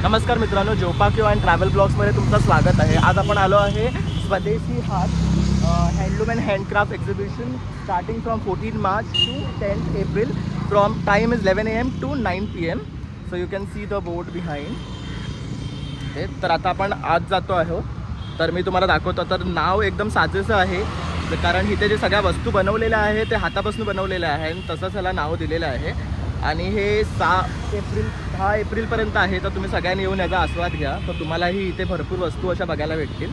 नमस्कार मित्रांनो, जोपाक्यो and travel ब्लॉग्समध्ये तुमचं स्वागत आहे। आज आपण आलो आहे स्वदेशी हात handloom and handicraft exhibition starting from 14 March to 10 April from time is 11 AM to 9 PM। So you can see the board behind. तर आता आपण आज जातो आहोत, तर मी तुम्हाला दाखवतो। तर नाव एकदम साजेसं आहे, कारण इथे जे सगळ्या वस्तू बनवलेल्या आहे ते हातापासून बनवलेल्या आहे आणि तसंच ह्याला नाव दिलेलं आहे। आणि हे 10 एप्रिलपर्यंत आहे, तर तुम्ही सगळ्यांनी येऊन याचा आस्वाद घ्या। तर तुम्हालाही इथे भरपूर वस्तू अशा बघायला भेटतील।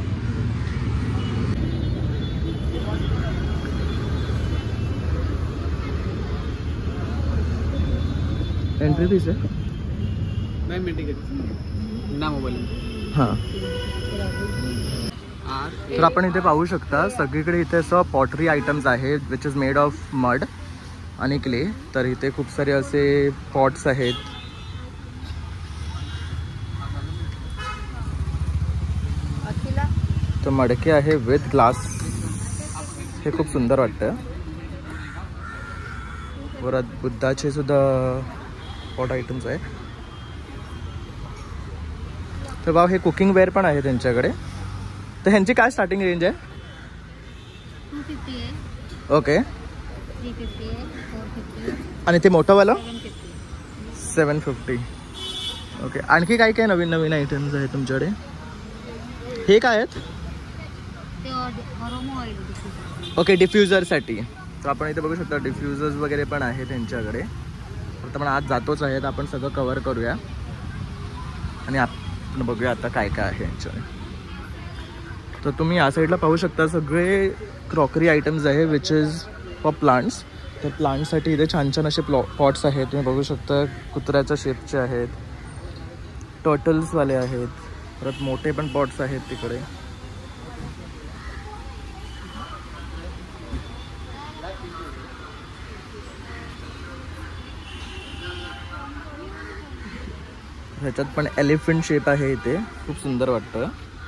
एंट्री फीस आहे 9 मिनटे ना मोबाईल। हां, तर आपण इथे पाहू शकता सगळीकडे इथे असं पॉटरी आयटम्स आहे which is made of mud आणि क्ले। तर इथे खूप सारे असे पॉट्स आहेत। तर मडके आहे विथ ग्लास, हे खूप सुंदर वाटतं। परत बुद्धाचे सुद्धा पॉट आयटम्स आहे। तर भाव हे कुकिंग वेअर पण आहे त्यांच्याकडे। तर ह्यांची काय स्टार्टिंग रेंज आहे? 250 आहे, ओके। 350 आहे, 450 आणि ते मोठंवालं 750। 750। ओके। आणखी काय काय नवीन नवीन आयटम्स आहेत तुमच्याकडे? हे काय आहेत? ते अरोमा ऑइल डिफ्युजर। ओके, डिफ्युजरसाठी। तर आपण इथे बघू शकता डिफ्युजर्स वगैरे पण आहे त्यांच्याकडे। तर आपण आज जातोच आहेत, आपण सगळं कवर करूया आणि आपण बघूया आता काय काय आहे यांच्याकडे। तर तुम्ही या साईडला पाहू शकता सगळे क्रॉकरी आयटम्स आहे विच इज फॉर प्लांट्स। तर प्लांटसाठी इथे छान छान असे पॉट्स आहेत, तुम्ही बघू शकता। कुत्र्याच्या शेपचे आहेत, टर्टल्सवाले आहेत, परत मोठे पण पॉट्स आहेत तिकडे। ह्याच्यात पण एलिफंट शेप आहे इथे, खूप सुंदर वाटतं।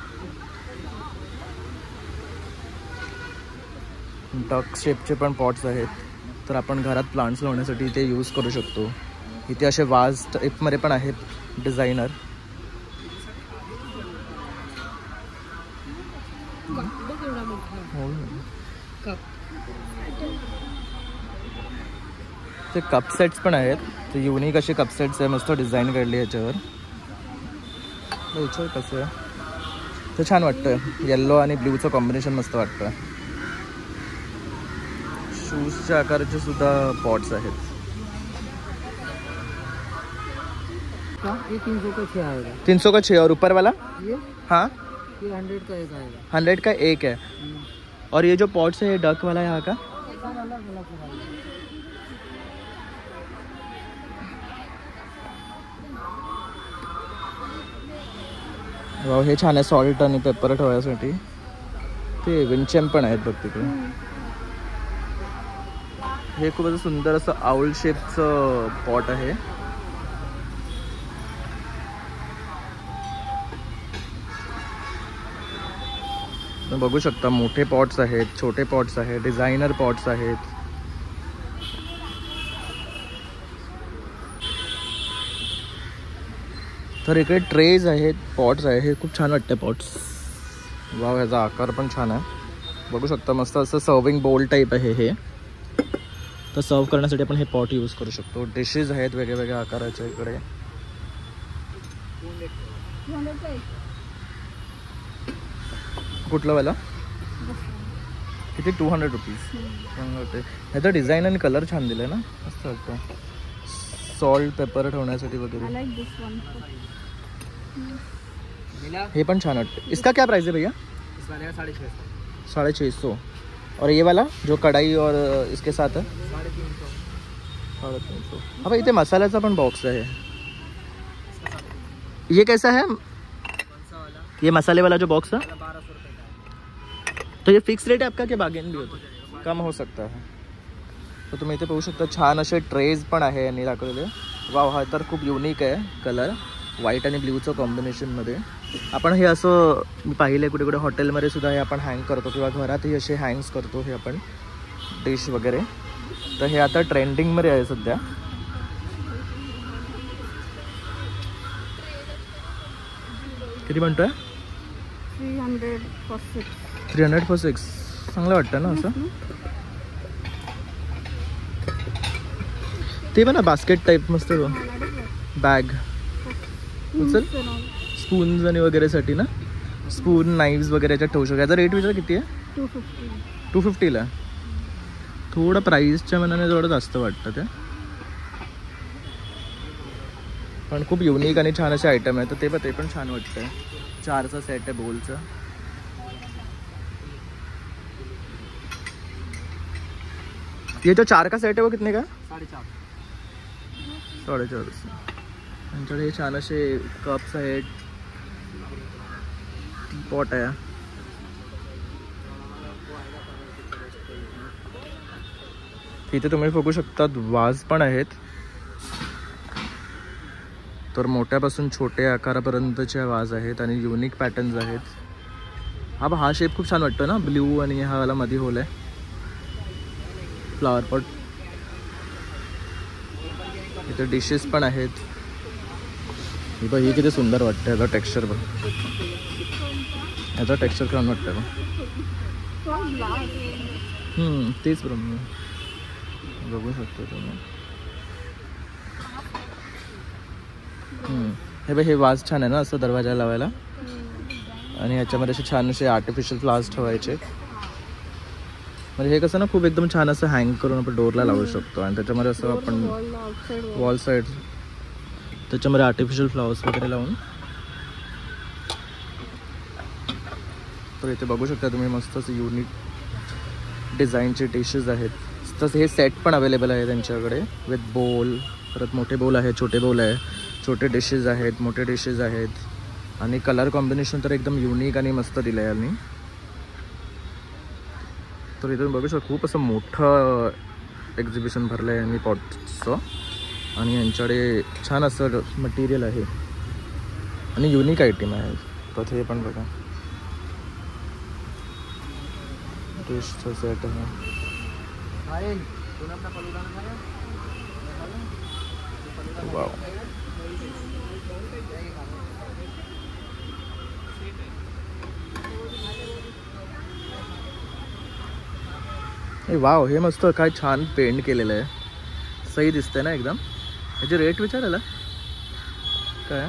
डक शेपचे पण पॉट्स आहेत, तर आपण घरात प्लांट्स लावण्यासाठी इथे यूज करू शकतो। इथे असे वाज टाईपमध्ये पण आहेत डिझायनर। ते कप सेट्स पण आहेत, ते युनिक असे कप सेट्स आहे, मस्त डिझाईन काढली याच्यावर। याच्यावर कसं आहे ते छान वाटतं, येल्लो आणि ब्ल्यूचं कॉम्बिनेशन मस्त वाटतं। शूजच्या आकाराचे सुद्धा पॉट्स आहेत। ये 300 का 6 आएगा। 300 का 6 और ऊपर वाला? ये हाँ, ये 100 का एक आएगा। 100 का एक है। और ये जो पॉट्स है ये डक वाला है यहाँ का? वाव, हे छान आहे सॉल्ट आणि पेपर ठेवण्यासाठी। ते विंचेम पण आहेत बघ तिकडे। हे खूप असं सुंदर असं आउल शेपचं पॉट आहे। बघू शकता मोठे पॉट्स आहेत, छोटे पॉट्स आहेत, डिझायनर पॉट्स आहेत। तर इकडे ट्रेज आहेत, पॉट्स आहे, हे खूप छान वाटते पॉट्स। वाव, ह्याचा आकार पण छान आहे, बघू शकता। मस्त असं सर्विंग बोल टाईप आहे हे, तर सर्व करण्यासाठी आपण हे पॉट यूज करू शकतो। डिशेस आहेत वेगळ्या वेगळ्या आकाराच्या इकडे। कुठलं वाला? किती? 200 रुपीज। ह्याचा डिझाईन आणि कलर छान दिलाय ना, मस्त वाटतं। सॉल्ट पेपर ठेवण्यासाठी वगैरे हे पण छान वाटतं। इसका क्या प्राइस है भैया? इस वाले का 650। 650। और ये वाला जो कढ़ाई और इसके साथ है? 350। 350। हाँ भाई, इथे मसाल्याचा पण बॉक्स आहे। ये कैसा है? ये मसाले वाला जो बॉक्स है 1200 रुपये का। तो ये फिक्स रेट है आपका कि बार्गेन भी होता है? कम हो सकता है। तर तुम्ही इथे पाहू शकता छान असे ट्रेज पण आहे यांनी दाखवलेले। वाव, हा तर खूप युनिक आहे कलर, व्हाईट आणि ब्ल्यूचं कॉम्बिनेशनमध्ये। आपण हे असं मी पाहिले कुठे कुठे हॉटेलमध्ये सुद्धा हे आपण हँग करतो किंवा घरातही असे हँग्स करतो हे आपण डिश वगैरे। तर हे आता ट्रेंडिंगमध्ये आहे सध्या। किती म्हणतोय? 300 for 6. 300 for 6. चांगलं वाटतं ना असं. ते पण ना बास्केट टाईप मस्त बॅग उचल स्पून्स आणि वगैरेसाठी ना. स्पून नाईव्स वगैरे याच्यात ठेवू शकतो. याचा रेट विचार किती आहे? 250ला. थोडं प्राईसच्या मनाने थोडं जास्त वाटतं ते, पण खूप युनिक आणि छान असे आयटम आहे. तर ते पण छान वाटतं. 4चा सेट आहे बोलचा. ये जो 4 का सेट है वो कितने का? 450. त्यांच्याकडे छान असे कप्स आहेत, टी पॉट आहे. इथे तुम्ही बघू शकता वाज पण आहेत. तर मोठ्यापासून छोट्या आकारापर्यंतच्या वाज आहेत आणि युनिक पॅटर्न्स आहेत. हा शेप खूप छान वाटतो ना, ब्ल्यू आणि हा वाला मध्ये होल आहे. Flower pot. इथे डिशेस पण आहेत. हे किती सुंदर वाटतं. याचा टेक्स्चर बघ, याचा टेक्स्चर छान वाटतं बघ. तेच बरोबर बघू शकतो तुम्ही. हे वाज छान आहे ना असं दरवाजा लावायला. आणि ह्याच्यामध्ये असे छान असे आर्टिफिशियल फ्लावर्स ठेवायचे. म्हणजे हे कसं ना खूप एकदम छान असं हँग करून आपण डोरला लावू शकतो. आणि त्याच्यामध्ये असं आपण वॉल साईड त्याच्यामध्ये आर्टिफिशियल फ्लावर्स वगैरे लावून. तर इथे बघू शकता तुम्ही मस्त असे युनिक डिझाईनचे डिशेस आहेत. तसं हे सेट पण अवेलेबल आहे त्यांच्याकडे विथ बोल. परत मोठे बोल आहे, छोटे बोल आहे, छोटे डिशेस आहेत, मोठे डिशेस आहेत. आणि कलर कॉम्बिनेशन तर एकदम युनिक आणि मस्त दिलं आहे यांनी. तर इथून बघू शकतो खूप असं मोठं एक्झिबिशन भरलं आहे यांनी पॉटचं. आणि यांच्याकडे छान असं मटेरियल आहे आणि युनिक आयटम आहे. तर हे पण बघा डिशचं सेट आहे. वाव. वाव, हे मस्त काय छान पेंट केलेलं आहे. सही दिसतंय ना एकदम. याचे रेट विचारायला काय?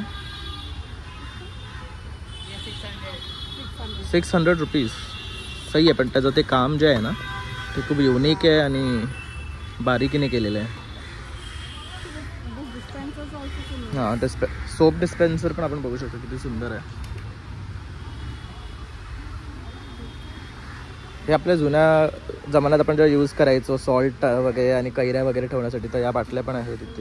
600 रुपीज. सही आहे. पण त्याचं ते काम जे आहे ना ते खूप युनिक आहे आणि बारीकीने केलेलं आहे. हां, सोप डिस्पेन्सर पण आपण बघू शकतो किती सुंदर आहे. हे आपल्या जुन्या जमान्यात आपण जेव्हा यूज करायचो सॉल्ट वगैरे आणि कैऱ्या वगैरे ठेवण्यासाठी, तर या बाटल्या पण आहेत तिथे.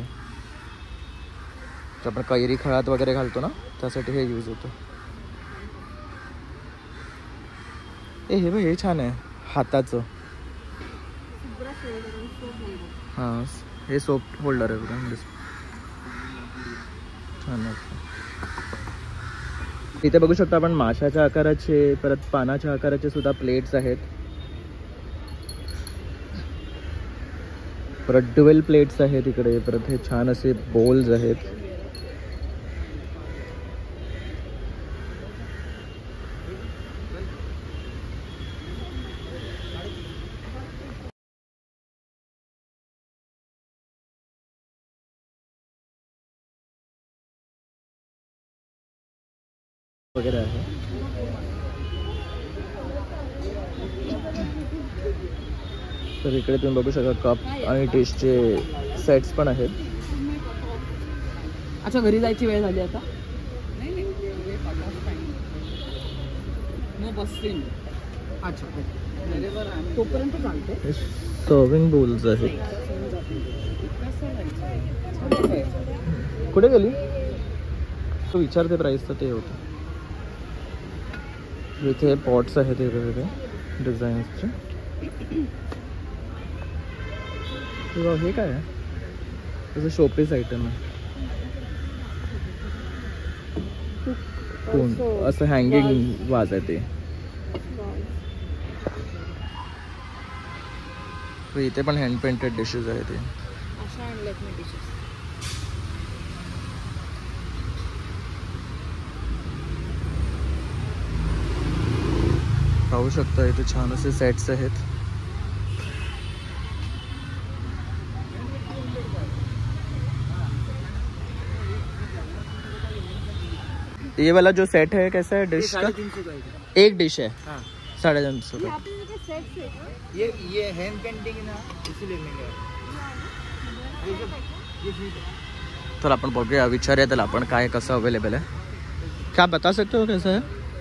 आपण कैरी खळात वगैरे घालतो ना त्यासाठी हे यूज होतं. हे बघ, हे छान आहे हाताचं. हां, हे सोप होल्डर आहे बघा, छान वाटतं. इथे बघू शकतो आपण माशाच्या आकाराचे, परत पानाच्या आकाराचे सुद्धा प्लेट्स आहेत. परत ड्युएल प्लेट्स आहेत इकडे. परत हे छान असे बोल्स आहेत. वगैरे आहे. तर इकडे तुम्ही बघू शकता कप आणि डिशचे सेट्स पण आहेत. अच्छा, घरी जायची वेळ झाली आता. अच्छा, तोपर्यंत चालते. सर्विंग बोल्स आहेत. कुठे गेली तो विचारते प्राइस. तर ते होतं. इथे पॉट्स आहेत वेगवेगळे डिझाईन्सचे. हे काय आहे? त्याचं शोपीस आयटम आहे. कोण असं हँगिंग वाज आहे ते. इथे पण हँड पेंटेड डिशेस आहेत. ते पाहू शकता इथे छान असे सेट्स आहेत. ये वाला जो सेट है कैसा है डिश का? 350 का एक डिश है हाँ 350 का. ये हैंड पेंटिंग है ना इसीलिए महंगा है. ये तर आपण बघूया विचारूया त्याला आपण काय कसं अवेलेबल आहे. क्या बता सकते हो कैसा है?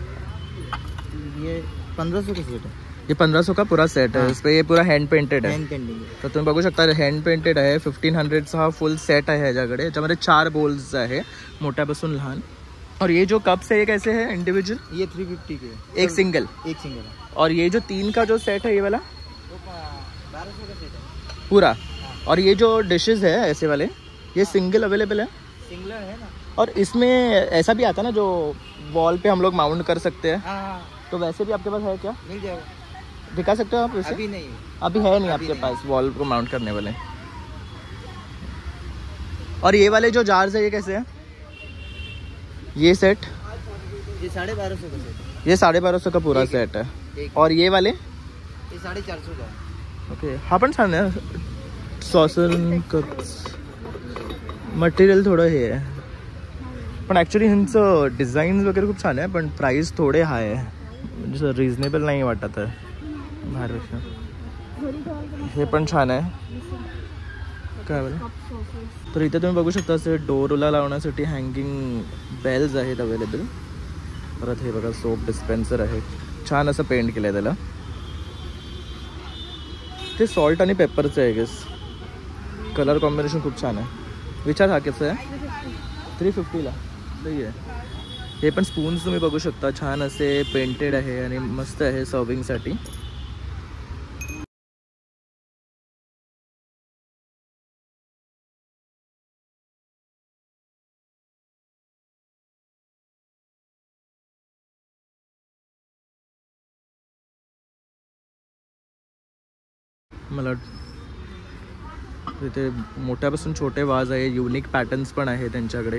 ये 1500 का सेट है. ये 1500 का पूरा सेट है. हाँ. इस पे ये पूरा हँड पेंटेड आहे. हैंड पेंटिंग है. तर तुम्ही बघू शकता हँड पेंटेड आहे. 1500चा हा फुल सेट आहे ह्याच्याकडे. याच्यामध्ये 4 बोल्स आहे मोठ्यापासून लहान. और ये जो कप्स है ये कैसे है इंडिविजुअल? ये 350 के एक सिंगल. एक सिंगल. और ये जो 3 का जो सेट है ये वाला 1200 का सेट है पूरा. और ये जो डिशेस है ऐसे वाले ये सिंगल अवेलेबल है. सिंगलर है ना. और इसमें ऐसा भी आता है ना जो वॉल पे हम लोग माउंट कर सकते हैं. हाँ तो वैसे भी आपके पास है क्या? मिल जाएगा. दिखा सकते हो आप वैसे? अभी नहीं. अभी है नहीं अभी आपके नहीं. पास वॉल को माउंट करने वाले. और ये वाले जो जार्स है ये कैसे है? ये सेट ये 1250 का सेट है. ये 1250 का पूरा एक है. सेट है. एक और ये वाले ये 450 का है. ओके हा पण छान आहे. सॉसर कप्स मटेरियल थोडं हे आहे पण ॲक्च्युली ह्यांचं डिझाईन्स वगैरे खूप छान आहे पण प्राईस थोडे हाय आहे. म्हणजे रिजनेबल नाही वाटत आहे बाहेरपेक्षा. हे पण छान आहे. काय बरं. तर इथे तुम्ही बघू शकता असे डोरला लावण्यासाठी हँगिंग बेल्स आहेत अवेलेबल. परत हे बघा सोप डिस्पेन्सर आहे. छान असं पेंट केलं आहे त्याला. ते सॉल्ट आणि पेपरचं आहे गेस. कलर कॉम्बिनेशन खूप छान आहे. विचार हा कसं आहे? 350ला सही आहे. हे पण स्पून्स तुम्ही बघू शकता छान असे पेंटेड आहे आणि मस्त आहे सर्विंगसाठी. मला इथे मोठ्यापासून छोटे वाज आहे. युनिक पॅटर्न्स पण आहे त्यांच्याकडे.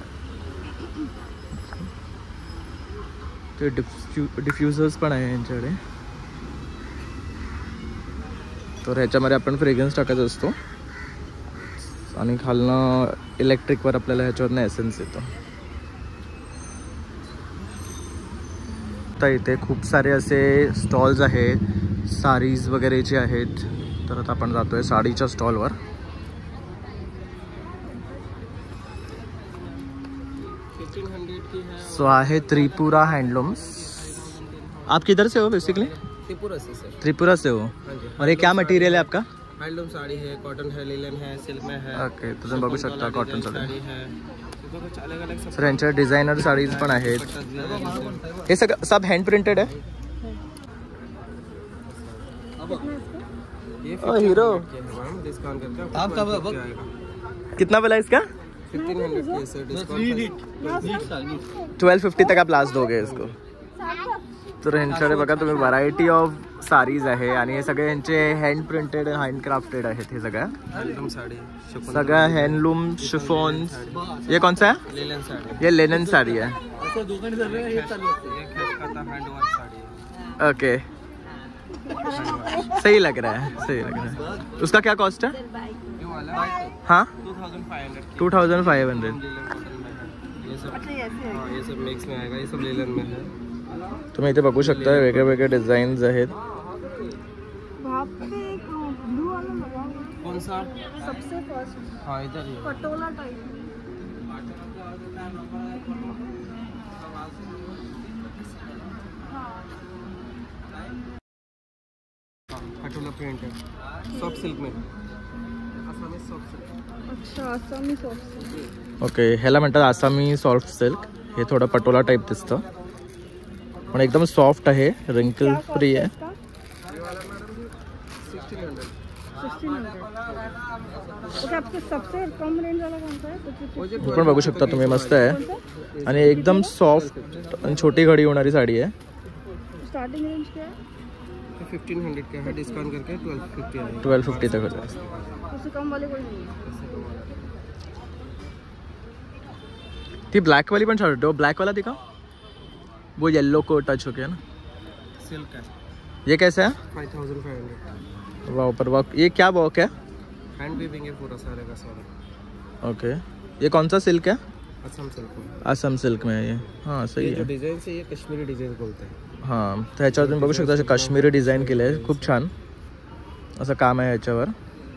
ते डिफ्युजर्स पण आहे यांच्याकडे. तर ह्याच्यामध्ये आपण फ्रेग्रन्स टाकायचा असतो आणि खालनं इलेक्ट्रिकवर आपल्याला ह्याच्यावरनं एसेन्स येतो. तर इथे खूप सारे असे स्टॉल्स आहेत साडीज वगैरेचे आहेत. तर आता आपण जातोय साडीच्या स्टॉलवर. सो आहे त्रिपुरा हैंडलूम्स. आप किधर से हो बेसिकली? त्रिपुरा से सर. त्रिपुरा से हो. और ये क्या मटेरियल है आपका? हैंडलूम साड़ी है, कॉटन है, लिलन है, सिल्क में है. ओके तर तुम्ही बघू शकता कॉटन साडी. है. तो कुछ अलग अलग सर यांच्या डिझायनर साडीज पण आहेत. हे सगळं सब हँड प्रिंटेड आहे. हीरो डिस्काउंट करके आप कितना बोला इसका? 1500 के सर डिस्काउंट. 1250 तक आप लास्ट दोगे इसको. तर ह्यांच्याकडे बघा तुम्ही व्हरायटी ऑफ साडीज आहे आणि हे सगळे ह्यांचे हँड प्रिंटेड हँड क्राफ्टेड आहेत. हे सगळ्या हैंडलूम साड़ी, सगळ्या हँडलूम शिफॉन्स. ये कौन सा है? लिलन साड़ी. ये लेनन साड़ी है. ये हैंड वर्क साड़ी है. ओके सही लग रहा है. सही लग रहा है. उसका क्या कॉस्ट है? ये वाला हाँ 2500 2500. ये सब. हाँ ये सब मिक्स में आएगा. ये सब लिलन में है. तुम्ही इथे बघू शकता वेगळे वेगळे डिझाईन्स आहेत. वहाँ पे एक ब्लू वाला लगा हुआ है, कौन सा? सबसे फर्स्ट हाँ इधर ही है. पटोला टाइप. पटोला प्रिंट है. सॉफ्ट सिल्क में. आसामी सॉफ्ट सिल्क. अच्छा आसामी सॉफ्ट. ओके ह्याला म्हणतात आसामी सॉफ्ट सिल्क. हे थोडं पटोला टाईप दिसतं पण एकदम सॉफ्ट आहे. रिंकल फ्री आहे. 1600. ओके आपके सबसे कम रेंज वाला कौन सा है? हे पण बघू शकता तुम्ही मस्त आहे आणि एकदम सॉफ्ट आणि छोटी घडी होणारी साडी आहे. स्टार्टिंग रेंज क्या है? 1500 का है. डिस्काउंट करके 1250 आएगा. 1250 तक होता है. उससे कम वाले कोई नहीं है. ती ब्लॅक वाली पण छान वाटते. ब्लॅक वाला दिखा वो येलो को टच हो गया ना. सिल्क है, ये कैसा है? 5500। वाह पर वाह, ये क्या वर्क है? हैंड वीविंग है पूरा सारे का सारा। ओके, ये कौन सा सिल्क है? असम सिल्क में। असम सिल्क में है ये। हाँ सही ये जो आहे. डिझाईन आहे, ये कश्मीरी डिझाईन बोलते हैं. हां, तर ह्याच्यावर तुम्ही बघू शकता असे काश्मीरी डिझाईन केले आहे. खूप छान असं काम आहे ह्याच्यावर.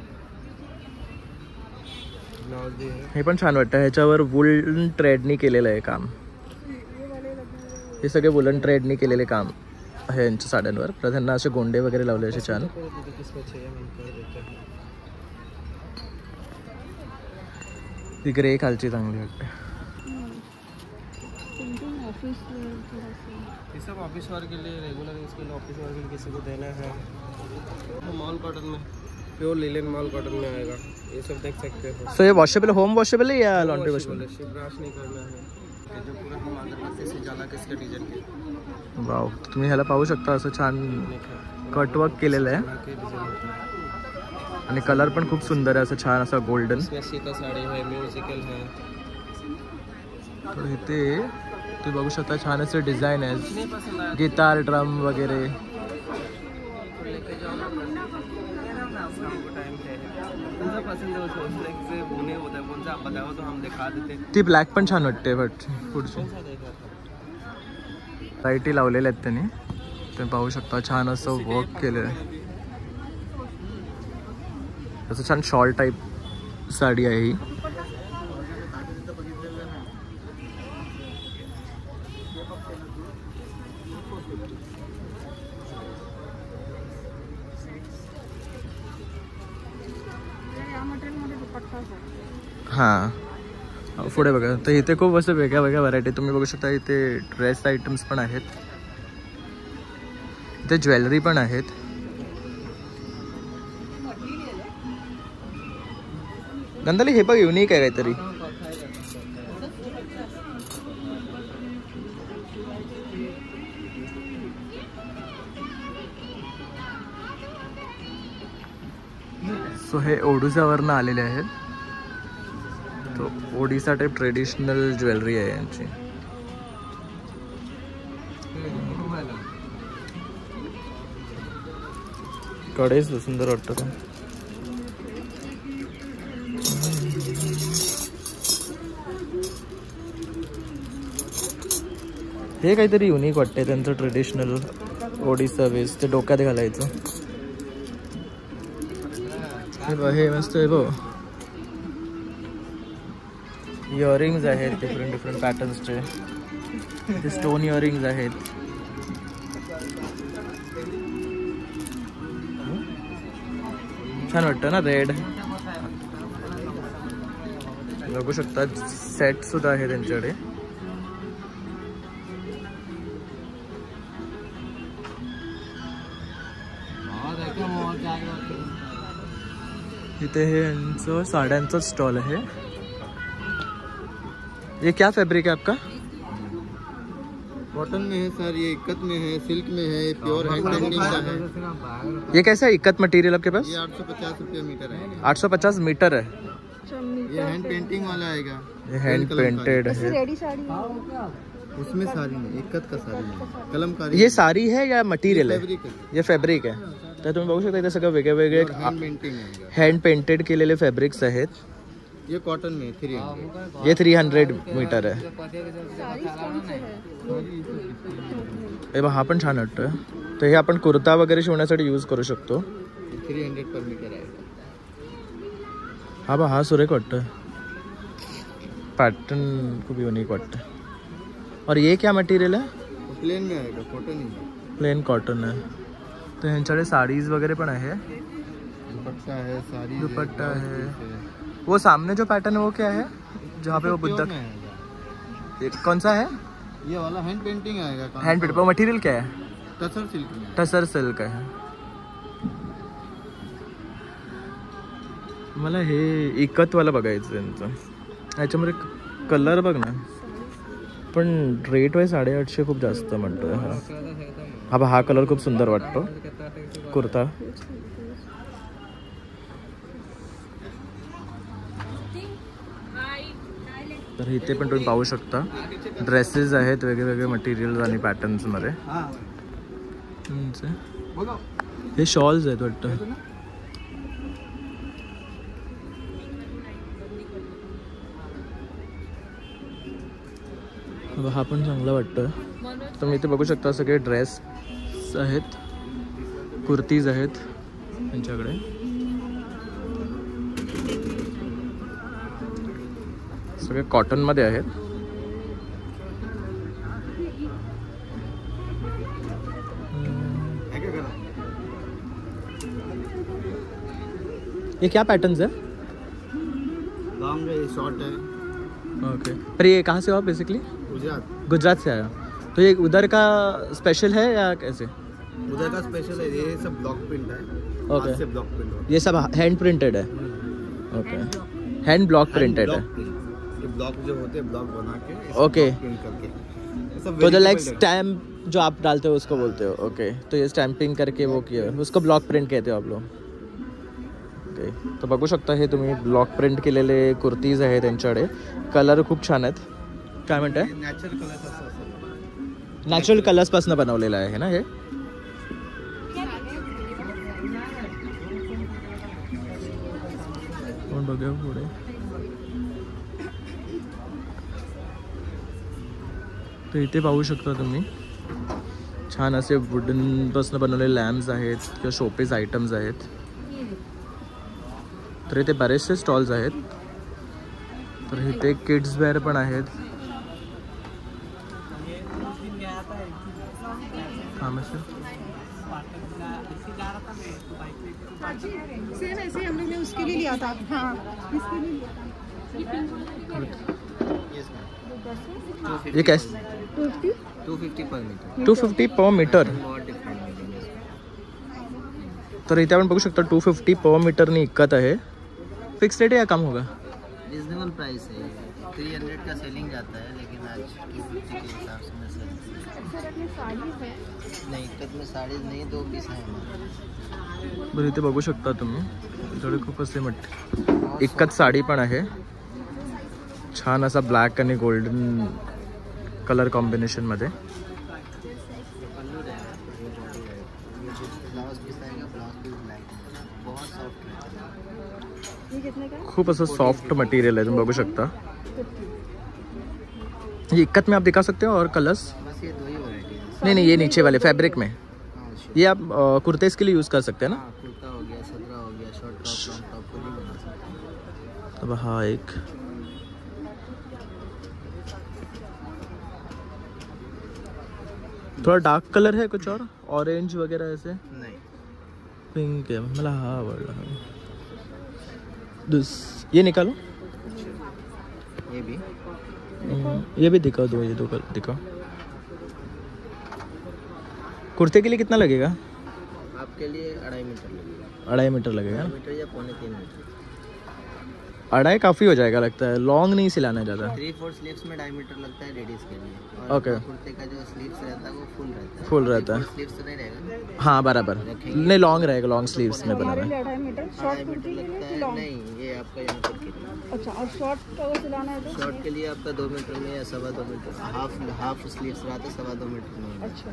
ब्लाउज भी है. हे पण छान वाटतं. ह्याच्यावर वुलन थ्रेडनी केलेलं आहे काम. हे सगळे वुलन थ्रेडनी केलेले काम आहे यांच्या साड्यांवर. तर त्यांना असे गोंडे वगैरे लावले असे छान. ती ग्रे खालची चांगली वाटते. ये सब ऑफिस वर्क के लिए, रेगुलर इसके लिए ऑफिस वर्क के लिए किसी को देना है तो मॉल कॉटन में, प्योर लिनन मॉल कॉटन में आएगा. ये सब देख सकते हो. सो ये वॉशेबल, होम वॉशेबल है या लॉन्ड्री वॉशेबल? ब्रश नहीं करना है. ये जो पूरा हम अगरबत्ती से जला के इसका डिजाइन के वाव, तुम्ही ह्याला पाहू शकता असं छान कटवर्क केलेलं आहे. के डिजाइन होता है. आणि कलर पण खूप सुंदर आहे, असं छान असं गोल्डन. इसमें सीता साड़ी है, म्यूजिकल है. तर इथे तुम्ही बघू शकता छान असे डिझाईन आहे, गिटार, ड्रम वगैरे. ती ब्लॅक पण छान वाटते. बट पुढची लाईटी लावलेल्या आहेत त्यांनी, तुम्ही पाहू शकता छान असं वर्क केलेलं आहे. असं छान शॉल टाईप साडी आहे ही. हां, पुढे बघा. तर इथे खूप असं वेगळ्या वेगळ्या व्हरायटी तुम्ही बघू शकता. इथे ड्रेस आयटम्स पण आहेत, इथे ज्वेलरी पण आहेत. गंधाली हे बघ, युनिक आहे काहीतरी. सो हे ओडिसावरनं आलेले आहेत. तो ओडिसा टाइप ट्रेडिशनल ज्वेलरी आहे यांची. कडेच सुंदर वाटतं. हे काहीतरी युनिक वाटते त्यांचं ट्रेडिशनल ओडिसा वेस, ते डोक्यात घालायचं. हे मस्त आहे बघ. इयरिंग्स आहेत डिफरंट डिफरंट पॅटर्न्सचे. ते स्टोन इयरिंग्स आहेत. छान वाटतं ना, रेड. बघू शकता सेट सुद्धा आहे त्यांच्याकडे. इथे हे यांचं साड्यांचं स्टॉल आहे. ये क्या फैब्रिक है आपका? कॉटन में है सर, ये इक्कत में है, सिल्क में है, ये प्योर हैंड पेंटिंग का है. ये कैसा है इक्कत मटेरियल आपके पास? ये 850 रुपये मीटर है. 850 मीटर है. ये हैंड पेंटिंग वाला आएगा. ये हैंड पेंटेड है. रेडी साड़ी उसमें साड़ी नहीं, इक्कत का साड़ी नहीं, कलमकारी. ये साड़ी है या मटेरियल है? फैब्रिक है. ये फॅब्रिक आहे. तर तुम्ही बघू शकता इथे सगळं वेगळे वेगळे हैंड पेंटिंग आएगा. हँड पेंटेड केलेले फॅब्रिक्स आहेत. ये कॉटन में 300. ये 300 मीटर आहे. हे बघा, हा पण छान वाटतोय. तर हे आपण कुर्ता वगैरे शिवण्यासाठी यूज करू शकतो. 300 पर मीटर आएगा. हा बा, हा सुरेख वाटतोय. पैटर्न खूप युनिक वाटतं. और ये क्या मटेरियल है? प्लेन में आएगा, कॉटन ही. प्लेन कॉटन है. तो ह्यांच्याकडे साडीज वगैरे पण आहे. दुपट्टा है, साड़ी है, दुपट्टा ब्लाउज है. पीस है. वो सामने जो पैटर्न है वो क्या है, जहाँ पे वो प्योर बुद्धा? में आएगा. ये कौन सा है? ये वाला हैंड पेंटिंग आएगा. Hand paint. मटेरियल क्या है? टसर सिल्क में. टसर सिल्क आहे. मला हे इकतवाला बघायचं यांचं. ह्याच्यामध्ये कलर बघ ना, पण रेट वाईज 850 खूप जास्त म्हणतोय. हा कलर खूप सुंदर वाटतो कुर्ता. तर इथे पण तुम्ही पाहू शकता ड्रेसेस आहेत वेगळे वेगळे मटेरियल्स आणि पॅटर्न्समध्ये. हे शॉल्स आहेत वाटतं. हा पण चांगला वाटतं. तुम्ही इथे बघू शकता सगळे ड्रेस आहेत, कुर्तीज आहेत त्यांच्याकडे. सगळे कॉटनमध्ये आहेत. ये क्या पैटर्न्स है? लॉन्ग है, शॉर्ट है. ओके. पर ये कहाँ से हो आप बेसिकली? गुजरात से आया. तो ये उधर का स्पेशल है या कैसे? उधर का स्पेशल है, ये सब ब्लॉक प्रिंट है. ओके. हाथ से ब्लॉक प्रिंट. ये सब हैंड प्रिंटेड है. ओके. हैंड ब्लॉक प्रिंटेड है. ये ब्लॉक जो होते हैं ब्लॉक बना के ओके. प्रिंट करके. तो जो लाइक स्टैम्प जो आप डालते हो उसको बोलते हो. ओके. तो ये स्टॅम्पिंग करके वो किया उसको ब्लॉक प्रिंट कहते हो आप लोग. ओके. तो बघू शकता हे तुम्ही ब्लॉक प्रिंट केलेले कुर्तीज आहेत त्यांच्याकडे. कलर खूप छान आहेत. काय म्हणताय? नॅचरल कलर्स असतात. नॅचरल कलर्सपासून बनवलेलं आहे ना हे. बघा पुढे तर इथे पाहू शकता तुम्ही छान असे वुडनपासून बनवलेले लॅम्प्स आहेत किंवा शोपीस आयटम्स आहेत. तर इथे बरेचसे स्टॉल्स आहेत. तर इथे किड्स वेअर पण आहेत. सेम ऐसे हम लोग ने उसके लिए लिया था. हाँ, इसके लिए लिया था. ये कैसे? 250 पर मीटर. 250 पर मीटर. तर इथे आपण बघू शकता 250 पर मीटरनी इकत आहे. फिक्स रेट है या कम होगा? रिजनेबल प्राइस है. 300 का सेलिंग जाता है, लेकिन आज 250 के हिसाब से मैं नहीं इकत में साड़ी नहीं, 2 पीस है. बरं इथे बघू शकता तुम्ही थोडे खूप असे इकत साडी पण आहे. छान असा ब्लॅक आणि गोल्डन कलर कॉम्बिनेशन मध्ये. खूप असं सॉफ्ट मटेरियल है. तुम बघू शकता. ये इक्कत में आप दिखा सकते हो और कलर्स? बस ये 2 ही वैरायटी है. नहीं ये नीचे वाले फैब्रिक में. ये आप कुर्तेस के लिए यूज़ कर सकते हैं ना. कुर्ता हो गया, सदरा हो गया, शॉर्ट टॉप, लॉन्ग टॉप को भी बना सकते हैं. अब हाँ एक थोड़ा डार्क कलर है कुछ और ऑरेंज वगैरह ऐसे. नहीं पिंक है मला हा आवडला. ये निकालो. ये भी दिखाओ. ये दो दिखाओ. कुर्ते के लिए कितना लगेगा? आपके लिए 2.5 मीटर लगेगा. 2.5 मीटर लगेगा. 2 मीटर या 2.25 मीटर. 2.5 काफ़ी हो जाएगा लगता है. लॉन्ग नहीं सिलाना ज़्यादा. 3/4 स्लीव्स में 2.5 मीटर लगता है लेडीज़ के लिए. और ओके. कुर्ते का जो स्लीव्स रहता है वो फुल रहता है. स्लीव्स तो नहीं रहेगा. हाँ बराबर. नहीं लॉन्ग रहेगा. लॉन्ग स्लीव्स में बना है. 2.5 मीटर. शॉर्ट कुर्ती के लिए कि लॉन्ग? नहीं ये आपका यहाँ पर के लिए. अच्छा. और शॉर्ट अगर सिलाना है तो? शॉर्ट के लिए आपका 2 मीटर में या 2.25 मीटर. हाफ स्लीव्स रहते हैं 2.25 मीटर में. अच्छा.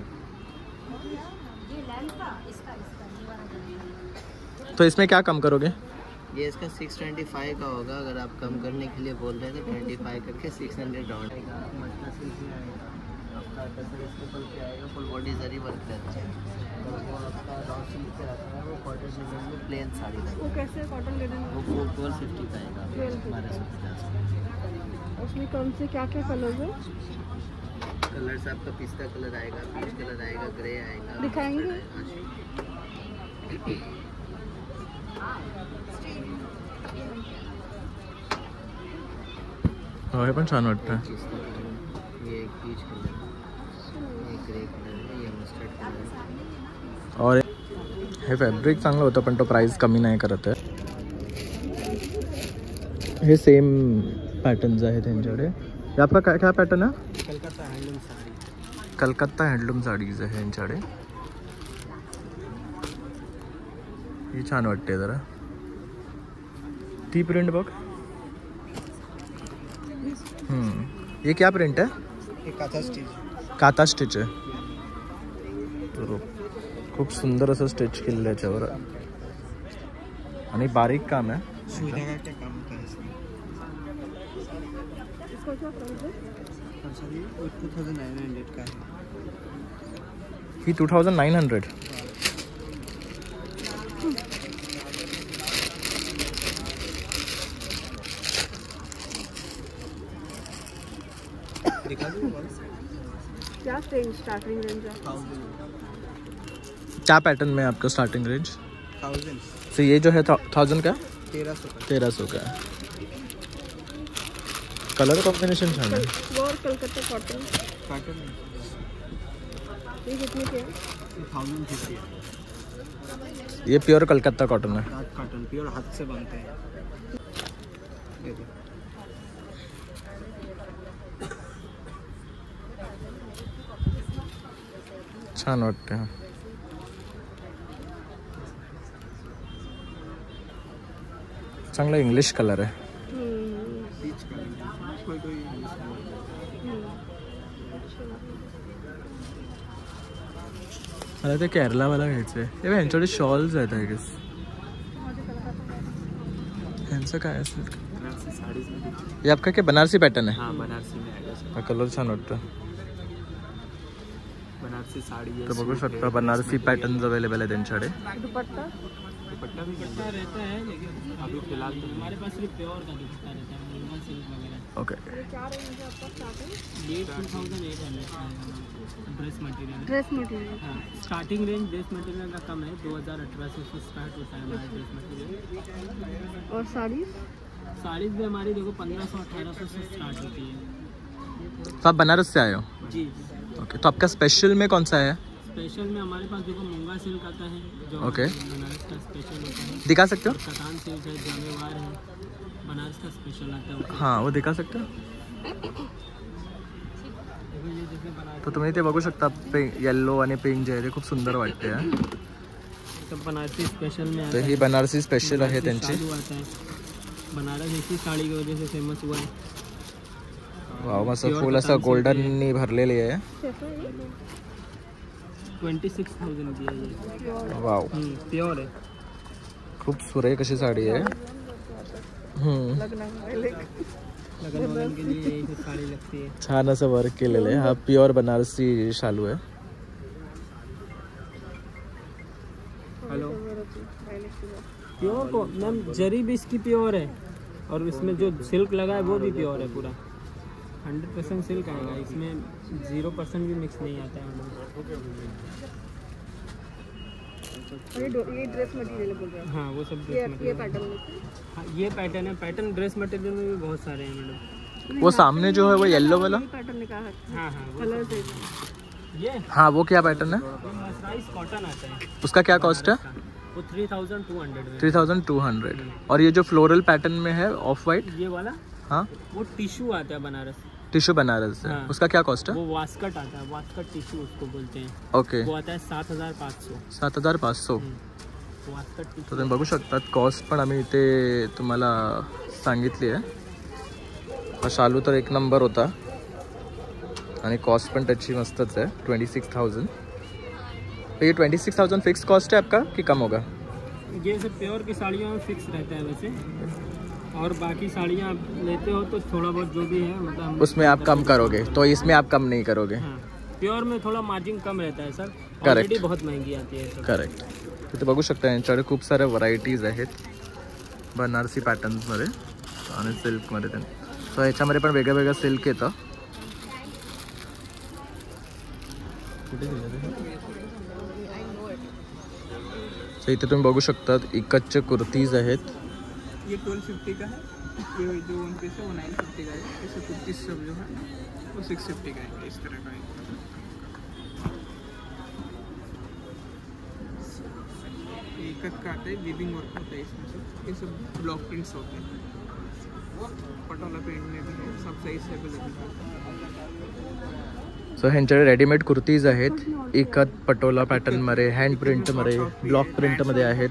तो इसमें क्या कम करोगे? ये इसका 625 का होगा. अगर आप कम करने के लिए बोल रहे हैं तो 25 करके 600 राउंड आएगा. मटका सिल्क में आएगा आपका. स्टेपल पे आएगा. फुल बॉडी जरी वर्क रहता है. और वो आपका राउंड सिल्क पे रहता है. वो कॉटन लिनन में प्लेन साड़ी रहता वो कैसे कॉटन लिनन? है. वो 1250 का आएगा. 1250. उसमें कौन से क्या क्या कलर है? कलर्स आपका पिस्ता कलर आएगा, पीच कलर आएगा, ग्रे आएगा. दिखाएंगे? हे पण छान वाटतं. ये एक पीच कलर, ये ग्रे कलर है, ये मस्टर्ड कलर. और हे फॅब्रिक चांगलं होतं पण तो प्राइस कमी नाही करत आहे. हे सेम पॅटर्न्स आहे त्यांच्याकडे. हे आपका काय काय पॅटर्न आहे? कलकत्ता हैंडलूम साड़ी. कलकत्ता हँडलूम साडीज आहे यांच्याकडे. ही छान वाटते जरा. ती प्रिंट बघ. ये क्या प्रिंट है? ये काथा स्टिच. काता स्टिच है. तो खूप सुंदर असं स्टिच केलेलं आहे याच्यावर आणि बारीक काम आहे. ही 2900. क्या स्टार्टिंग रेंज है? क्या पैटर्न में आपका स्टार्टिंग रेंज? 1000 तो ये जो है 1000 का 1300 का है. कलर कॉम्बिनेशन छान है. और कलकत्ता कॉटन कॉटन ये कितने के है? 1050 ये प्योर कलकत्ता कॉटन है. कॉटन प्योर हाथ से बनते हैं. छान वाटते हैं. चांगला इंग्लिश कलर आहे. मला ते केरलावाला घ्यायचं आहे. हे ह्यांच्याकडे शॉल्स आहेत आय गेस. ह्यांचं काय असेल? ये आपका क्या बनारसी पैटर्न है? हाँ बनारसी में आएगा सर. हा कलर छान वाटतं. बनारसी साड़ी है. तर बघू शकता बनारसी पॅटर्न्स अवेलेबल आहे त्यांच्याकडे. दुपट्टा दुपट्टा भी रहता है लेकिन अभी फिलहाल तो हमारे पास सिर्फ प्योर का दुपट्टा रहता है. मुंगा सिल्क वगैरह ओके. ये क्या रेंज है आपका स्टार्टिंग? ये 2800 ड्रेस मटेरियल. ड्रेस मटेरियल हाँ स्टार्टिंग रेंज ड्रेस मटेरियल का कम है. 2018 से स्टार्ट होता है हमारा ड्रेस मटेरियल. और साड़ीज साड़ीज भी हमारी देखो 1500-1800 से स्टार्ट होती है. तो आप बनारस से आए हो? जी ओके. तो आपका स्पेशल में कौन सा है? स्पेशल में हमारे पास देखो मुंगा सिल्क आता है जो ओके. बनारस का स्पेशल होता है. दिखा सकते हो? कतान सिल्क है, जानेवार है, बनारस का स्पेशल आता है. हाँ वो दिखा सकते हो? देखो ये जैसे बनारस तर तुम्ही ते बघू शकता. येल्लो आणि पिंक जे आहे ते खूप सुंदर वाटते. सब बनारसी स्पेशल में आता तर है. ही बनारसी स्पेशल आहे त्यांची. चालू आता है. बनारस इसी साड़ी की वजह से फेमस हुआ है. वाव मस्त फुल असं गोल्डननी भरलेली आहे. 26,000 की है ये. वाव प्योर है. खूप सुरेख अशी साडी आहे. लगन वगन के लिए यही सब साड़ी लगती है. छान असं वर्क केलेलं आहे. हा प्युअर बनारसी शालू आहे. हेलो प्योर को मैम जरी भी इसकी प्योर है और इसमें जो सिल्क लगा है वो भी प्योर है. पूरा 100% सिल्क आएगा. इसमें 0% भी मिक्स नहीं आता है. ये ड्रेस मटेरियल बोल रहे हैं. हाँ वो सब ये ड्रेस मटेरियल. पैटर्न हाँ ये पैटर्न है. पैटर्न ड्रेस मटेरियल में भी बहुत सारे हैं मैडम. वो सामने जो है वो येलो वाला. पैटर्न निकाल हाँ हाँ वो कलर से ये हाँ वो क्या पैटर्न है? मर्सराइज कॉटन आता है. उसका क्या कॉस्ट है? वो 3200 में. 3200. और ये जो फ्लोरल पैटर्न में है ऑफ वाइट. ये वाला हाँ वो टिश्यू आता है बनारस. टिश्यू बनारस है. हाँ. उसका क्या कॉस्ट है? वो वास्कट आता है. वास्कट टिश्यू उसको बोलते हैं. ओके. वो आता है 7500. 7500. वास्कट तर टिश्यू. तुम्ही बघू शकतात कॉस्ट पण आम्ही इथे तुम्हाला सांगितली आहे. हा शालू तर एक नंबर होता आणि कॉस्ट पण त्याची मस्तच आहे. 26,000. तो ये 26,000 फिक्स कॉस्ट है आपका कि कम होगा? ये सब प्योर की साड़ियों में फिक्स रहता है वैसे. और बाकी साड़ियाँ आप लेते हो तो थोड़ा बहुत जो भी है मतलब हम उसमें आप कम करोगे तो इसमें आप कम नहीं करोगे. हाँ प्योर में थोड़ा मार्जिन कम रहता है सर. Correct. ऑलरेडी बहुत महंगी आती है. करेक्ट. तिथे बघू शकता यांच्याकडे खूप साऱ्या व्हरायटीज आहेत बनारसी पॅटर्न्समध्ये आणि सिल्कमध्ये. तर ह्याच्यामध्ये पण वेगळं वेगळं सिल्क येतं. तर इथे तुम्ही बघू शकता इकतचे कुर्तीज आहेत. ये 1250 का है. ये जो वन पीस है वो 950 का है. ऐसे कुर्तीस सब जो है वो 650 का है. इस तरह का है. ये कट का आता है. वीविंग वर्क होता है इसमें से. ये सब ब्लॉक प्रिंट्स होते हैं. पटोला प्रिंट में भी है. सब साइज अवेलेबल है. सो ह्यांच्याकडे रेडीमेड कुर्तीज आहेत. इकत पटोला पॅटर्नमध्ये, हँड प्रिंटमध्ये, ब्लॉक प्रिंटमध्ये आहेत.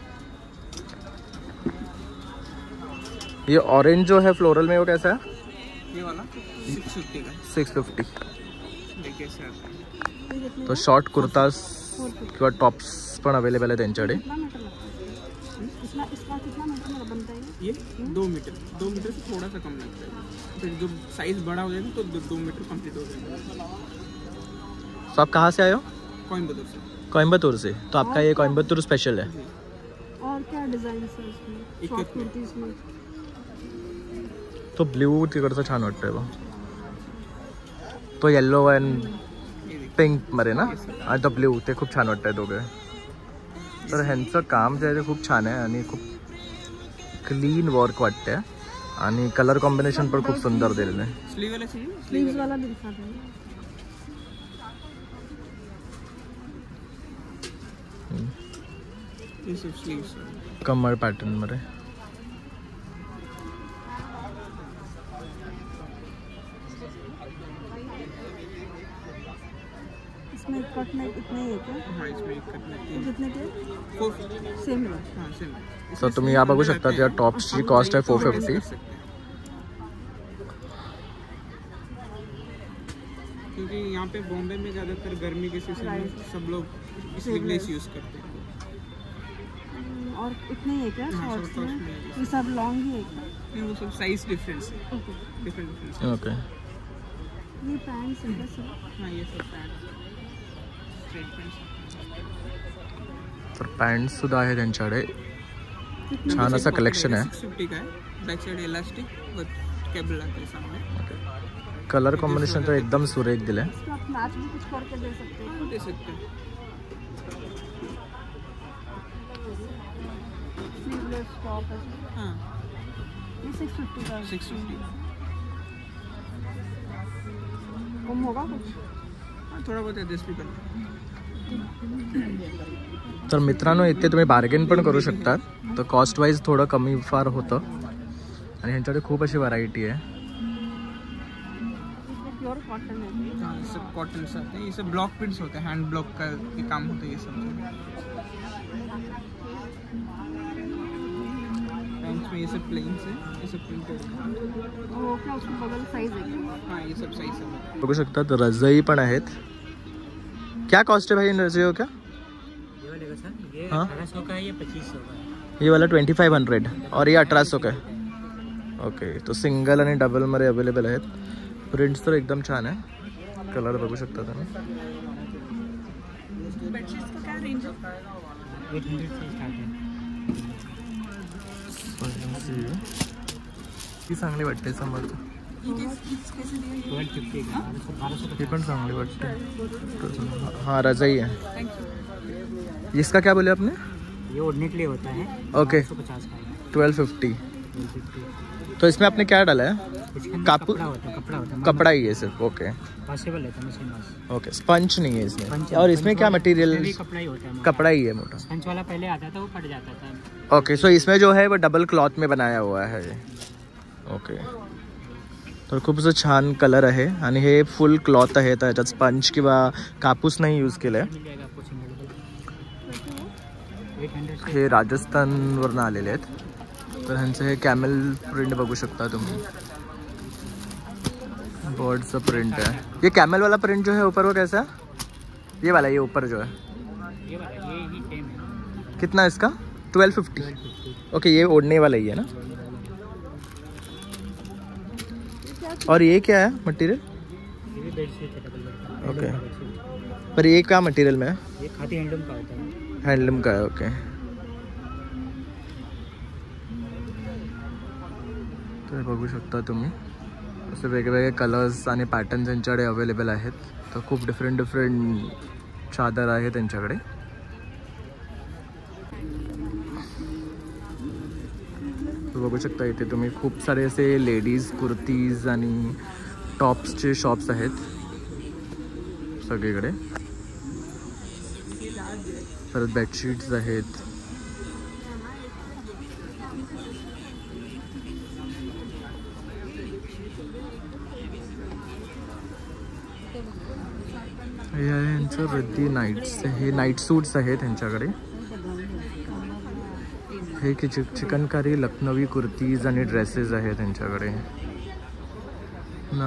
ये ऑरेंज जो है फ्लोरल में वो कैसा है? ये वाला 650 का है. 650. देखिए सर. तो शॉर्ट कुर्ता किंवा टॉप्स पण अवेलेबल आहे त्यांच्याकडे. कितना मीटर लगता है इसका कितना मीटर में बनता है ये 2 मीटर से थोड़ा सा कम लगता है. फिर जो साइज बड़ा हो जाएगा तो 2 मीटर कंप्लीट हो जाएगा. तो आप कहाँ से आए हो? कोयम्बतूर से. कोयम्बतूर से. तो आपका ये कोयम्बतूर स्पेशल है. और क्या डिजाइन है इसमें शॉर्ट कुर्तीज में? तो ब्ल्यू तिकडचं छान वाटतंय बघ. तो येल्लो अँड पिंक मध्ये ना आणि तो ब्ल्यू ते खूप छान वाटतंय दोघे. तर ह्यांचं काम जे आहे ते खूप छान आहे आणि खूप क्लीन वर्क वाटतंय आणि कलर कॉम्बिनेशन पण खूप सुंदर दिलेलं आहे. स्लीव वाला चाहिए. स्लीव्स वाला भी दिखा दो. ये सब स्लीव्स. कमर पॅटर्न मध्ये. इसमें कट में इतने ही है क्या? हाँ इसमें एक कट में ये कितने के? 450. सेम है. हाँ सेम. तर तुम्ही या बघू शकता या टॉप्सची कॉस्ट आहे 450. क्योंकि यहाँ पे बॉम्बे में ज़्यादातर गर्मी के सीजन में सब लोग स्लीवलेस यूज़ करते हैं. और इतने ही है क्या हाँ, शॉर्ट्स shorts में? में ये सब लॉन्ग ही है क्या? नहीं वो सब साइज डिफरेंस है. ओके. डिफरेंट. ओके. ये पैंट्स है क्या सर? हाँ ये सब पैंट स्ट्रेट पैंट्स. तर पॅन्ट सुद्धा आहे त्यांच्याकडे. छान असं कलेक्शन आहे. 650 का है. Back side elastic with cable आता है सामने. कलर कॉम्बिनेशन तर एकदम सुरेख दिलं आहे. इसको आप मैच भी कुछ करके दे सकते हो. हाँ दे सकते हैं. स्लीवलेस टॉप है. हाँ ये 650 का है. 650. कम होगा कुछ? हाँ थोड़ा बहुत एडजस्ट भी करते हैं. तर मित्रांनो इथे तुम्ही बार्गेन पण करू शकतात. तर कॉस्ट वाईज थोडं कमी फार होतं आणि ह्यांच्याकडे खूप अशी व्हरायटी आहे. प्योर कॉटन है. हाँ ये सब कॉटन से आते हैं. ये सब ब्लॉक प्रिंट्स होते हैं. हैंड ब्लॉक का ये काम होता है ये सब. पैंट्स में ये सब प्लेन्स है. ये सब प्रिंटेड. वो क्या उसमें बगल साइज है क्या? हाँ ये सब साइज है. बघू शकतात रजई पण आहेत. क्या कॉस्ट है भाई इन रजइयों का? ये वाले का सर ये हाँ? 1800 का है, ये 2500 का है. ये वाला 2500 और ये 1800 का है. ओके. तो सिंगल आणि डबलमध्ये अवेलेबल आहेत. प्रिंट्स तर एकदम छान आहे. कलर बघू शकता तुम्ही. बेडशीट्स का क्या रेंज है? 800 से स्टार्ट है. ही चांगली वाटते समोर. कैसे दिए? 1250 का 1200 ही पण चांगली वाटते. हाँ रजाई है. Thank you. इसका क्या बोले आपने? ये ओढ़ने के लिए होता है. ओके. 1250 का है. 1250. 1250. तो इसमें आपने क्या डाला है? इसके अंदर कापू- कपड़ा होता है. कपड़ा ही है सिर्फ. ओके. पॉसिबल है मशीन वाश. ओके. स्पंज नहीं है इसमें. स्पंज- और इसमें स्पंज क्या वाला- मटेरियल? इसमें भी कपड़ा ही होता है. मोटा. कपड़ा ही है मोटा. स्पंज वाला पहले आता था वो फट जाता था. ओके. सो इसमें जो है वो डबल क्लॉथ में बनाया हुआ है ये. ओके. तर खूप असं छान कलर आहे आणि हे फुल क्लॉथ आहे. तर याच्यात स्पंज किंवा कापूस नाही यूज केलं आहे. मिल जाएगा आपको सिंगल. 800 से हे राजस्थानवरून आलेले आहेत. तर ह्यांचं हे कॅमेल प्रिंट बघू शकता तुम्ही. बर्ड्सचं प्रिंट है. ये कैमल वाला प्रिंट जो है ऊपर वो कैसा? ये वाला ये ऊपर जो है ये वाला ये ही सेम है. कितना है इसका? 1250. 1250. ओके. ये ओढ़ने वाला ही है ना. और ये क्या है मटेरियल? ये भी बेडशीट है डबल बेड का. ओके. बेडशीट. पर ये क्या मटेरियल में है? ये खादी हैंडलूम का होता है. हैंडलूम का है. ओके. तर बघू शकता तुम्ही असे वेगवेगळे कलर्स आणि पॅटर्न्स त्यांच्याकडे अवेलेबल आहेत. तर खूप डिफरंट चादर आहे त्यांच्याकडे. बघू शकता इथे तुम्ही खूप सारे असे लेडीज कुर्तीज आणि टॉप्सचे शॉप्स आहेत सगळीकडे. परत बेडशीट्स आहेत. हे आहे यांचं रद्दी नाईट्स. हे नाईट सूट्स आहेत त्यांच्याकडे. हे चिकनकारी लखनवी कुर्तीज आणि ड्रेसेस आहेत त्यांच्याकडे.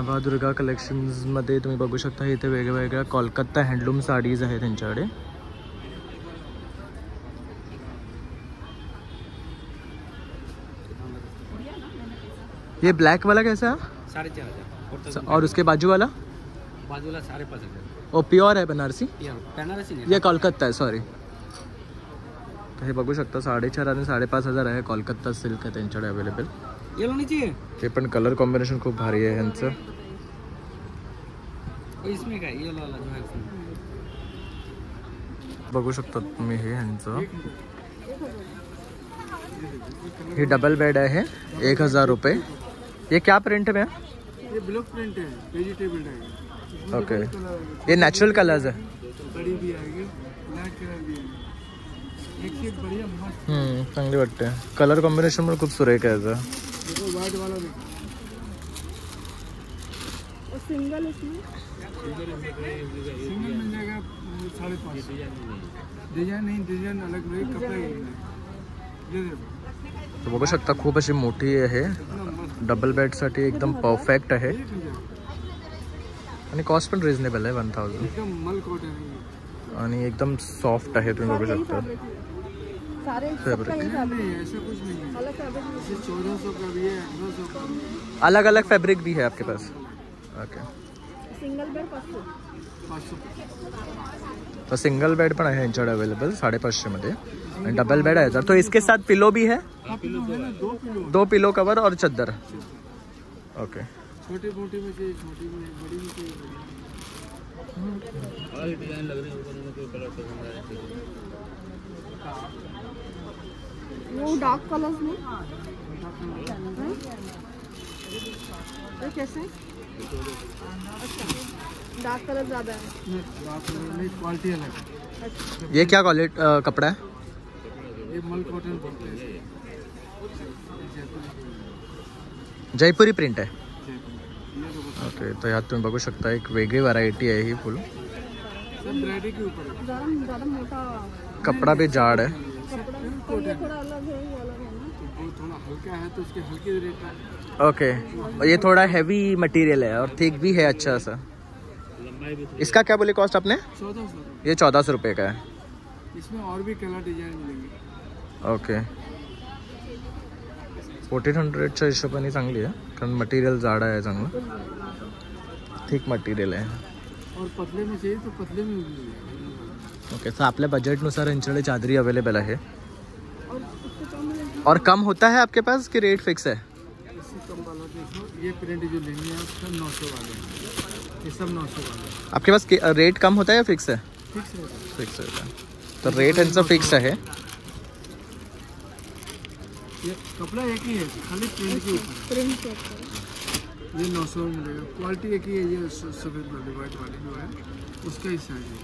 नवादुर्गा कलेक्शन्समध्ये तुम्ही बघू शकता इथे वेगवेगळ्या कोलकाता हँडलूम साडीज आहेत त्यांच्याकडे. ये ब्लैक वाला कैसा है? 4,500 और उसके बाजू वाला? बाजूला 5,500 ओ प्युअर आहे बनारसी? बनारसी ये कोलकाता आहे, सॉरी. तर हे बघू शकता 4,500 आणि 5,500 आहे. कोलकाता सिल्क आहे त्यांच्याकडे अवेलेबल. येलो नहीं चाहिए ते पण कलर कॉम्बिनेशन खूप भारी आहे ह्यांचं. इसमें क्या येलो वाला जो है इसमें. बघू शकता तुम्ही हे ह्यांचं. ही डबल बेड आहे 1,000 रुपये. ये क्या प्रिंट में है? ये ब्लॉक प्रिंट है, वेजिटेबल है. ओके. ये नेचुरल कलर्स है. बड़ी भी आएगी, ब्लैक कलर भी है. एक से एक बढ़िया मस्त. चांगली वाटते. कलर कॉम्बिनेशन पण खूप सुरेख आहे याचं. देखो वाइट वाला देखो. और सिंगल इसमें सिंगल मिल जाएगा 550. डिजाइन नहीं, डिजाइन अलग नहीं, कपड़ा ही नहीं. ये देखो तर बघू शकता खूप अशी मोठी आहे. डबल बेडसाठी एकदम परफेक्ट आहे आणि कॉस्ट पण रिजनेबल आहे 1,000. एकदम मल कॉटन है. आणि एकदम सॉफ्ट आहे तुम्ही बघू शकता. सारे फैब्रिक नहीं ऐसा कुछ नहीं है. अलग फैब्रिक जैसे 1400 का भी है, 1800 का भी है. अलग अलग फैब्रिक भी है आपके पास? ओके. Single bed 500. 500. तो सिंगल बेड पण आहे यांच्याकडे अवेलेबल 550 मध्ये. आणि डबल बेड आहे तर तो इसके साथ पिलो भी है? हाँ, पिलो है ना, 2 पिलो. 2 पिलो कवर और चादर. ओके. छोटी मोटी में चाहिए, छोटी में, बड़ी में चाहिए, बड़ी. और डिजाइन लग रही है ऊपर में कोई कलर पसंद आ रहा है. वो डार्क कलर्स में ये कैसे? अच्छा डार्क कलर ज़्यादा है. नहीं, क्वालिटी अलग है. ये क्या क्वालिटी कपड़ा है? ये मल कॉटन बोलते हैं. जयपुरी प्रिंट आहे. ये देखो ओके. तर यात तुम्ही बघू शकता एक वेगळी व्हरायटी आहे ही फुल. सब वैरायटी के ऊपर है. ज़्यादा मोटा कपड़ा भी जाड है. कपड़ा तो ये थोड़ा अलग है, ये अलग है ना. तो वो थोड़ा हल्का है तो उसके हल्के रेट है. ओके. और ये थोड़ा हैवी मटेरियल है और थिक भी है अच्छा सा. इसका क्या बोले कॉस्ट आपने? 1400. ये 1400 रुपये का है. इसमें और भी कलर डिजाइन मिलेंगे. ओके. 1400च्या हिशोबाने चांगली आहे कारण मटेरियल जाड आहे चांगलं. थिक मटेरियल आहे. और पतले में चाहिए तो पतले में भी मिलेगा. ओके. तर आपल्या बजेटनुसार यांच्याकडे चादरी अवेलेबल आहे. और उससे कम में और कम होता है आपके पास कि रेट फिक्स है? इससे कम वाला देखो, ये प्रिंट जो लेंगे आप सब 900 वाले हैं. ये सब 900 वाले हैं. आपके पास रेट कम होता है या फिक्स है? फिक्स रेट है. फिक्स है. तर रेट यांचं फिक्स आहे. ये कपड़ा एक ही है, खाली प्रिंट के ऊपर. प्रिंट चेक ये 900 में मिलेगा. क्वालिटी एक ही है. ये सफ़ेद वाली वाइट वाली जो है उसका ही साइज है.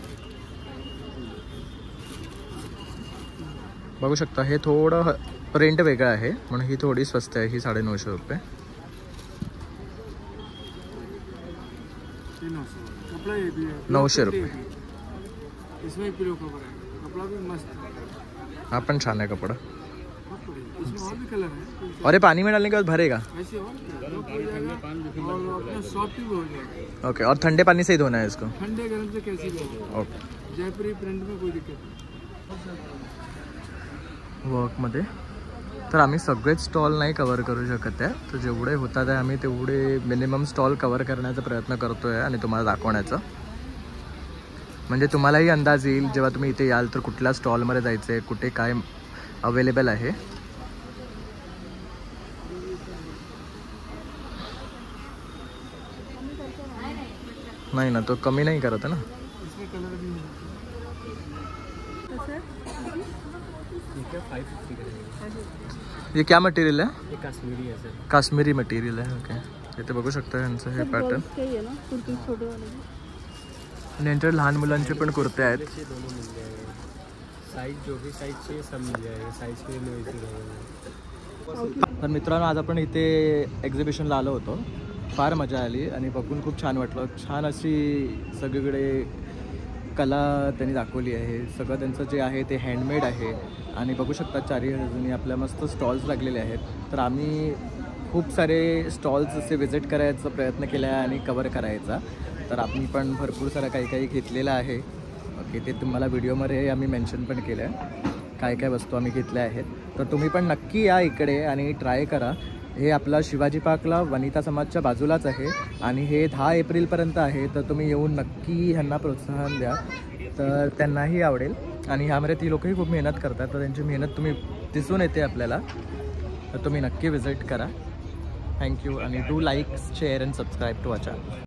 बघू शकता हे थोडं प्रिंट वेगळं आहे म्हणून ही थोडी स्वस्त आहे. ही 950 रुपये. ये 900 कपड़ा ये भी है. 900 प्रिंट रुपये. एक ही. इसमें पिलो कवर है. कपड़ा भी मस्त है. हा पण छान आहे कपडा. इसमें और भी कलर है. और ये पानी में डालने के बाद भरेगा? ऐसे और हो जाएगा और अपना सॉफ्ट भी हो जाएगा. ओके. और ठंडे पानी से ही धोना है इसको? ठंडे गर्म से कैसे भी हो जाएगा. ओके. जयपुरी प्रिंट में कोई दिक्कत नहीं. वर्कमध्ये तर आम्ही सगळेच स्टॉल नाही कवर करू शकत आहे. तर जेवढे होतात आहे आम्ही तेवढे मिनिमम स्टॉल कवर करण्याचा प्रयत्न करतो आहे आणि तुम्हाला दाखवण्याचा. म्हणजे तुम्हालाही अंदाज येईल जेव्हा तुम्ही इथे याल तर कुठल्या स्टॉलमध्ये जायचं आहे, कुठे काय अवेलेबल आहे. नाही ना, तो कमी नाही करत आहे ना. इसमें कलर भी है. ये क्या मटेरियल है? ये कश्मीरी है सर. काश्मीरी मटेरियल आहे. ओके. इथे बघू शकता यांचं हे पॅटर्न. के ही है ना कुर्ती छोटे वाले भी. आणि यांच्याकडे लहान मुलांचे पण कुर्ते आहेत. ये दोनों मिल जाएंगे. साइज जो भी साइज चाहिए सब मिल जाएगा. साइज के लिए वैसे रहेगा. तर मित्रांनो आज आपण इथे एक्झिबिशनला आलो होतो. फार मजा आली आणि बघून खूप छान वाटलं. छान अशी सगळीकडे कला त्यांनी दाखवली आहे. सगळं त्यांचं जे आहे ते हँडमेड आहे आणि बघू शकता चारही बाजूनी आपल्या मस्त स्टॉल्स लागलेले आहेत. तर आम्ही खूप सारे स्टॉल्स असे विजिट करायचा प्रयत्न केला आहे आणि कवर करायचा. तर आम्ही पण भरपूर सारं काही काही घेतलेलं आहे. ओके. ते तुम्हाला व्हिडिओमध्ये आम्ही मेन्शन पण केलं आहे काय काय वस्तू आम्ही घेतल्या आहेत. तर तुम्ही पण नक्की या इकडे आणि ट्राय करा. हे आपला शिवाजी पार्कला वनिता समाजच्या बाजूलाच आहे आणि हे 10 एप्रिलपर्यंत आहे. तर तुम्ही येऊन नक्की ह्यांना प्रोत्साहन द्या, तर त्यांनाही आवडेल. आणि ह्यामध्ये ती लोकही खूप मेहनत करतात, तर त्यांची मेहनत तुम्ही दिसून येते आपल्याला. तर तुम्ही नक्की विजिट करा. थँक्यू आणि do like share and subscribe to our channel.